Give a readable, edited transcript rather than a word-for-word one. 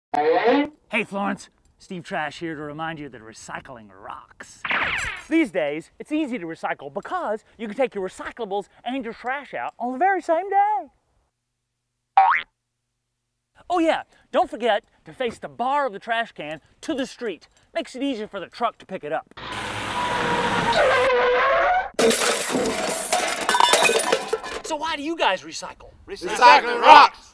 Hey Florence, Steve Trash here to remind you that recycling rocks. These days, it's easy to recycle because you can take your recyclables and your trash out on the very same day. Oh yeah, don't forget to face the bar of the trash can to the street. Makes it easier for the truck to pick it up. So why do you guys recycle? Recycling rocks!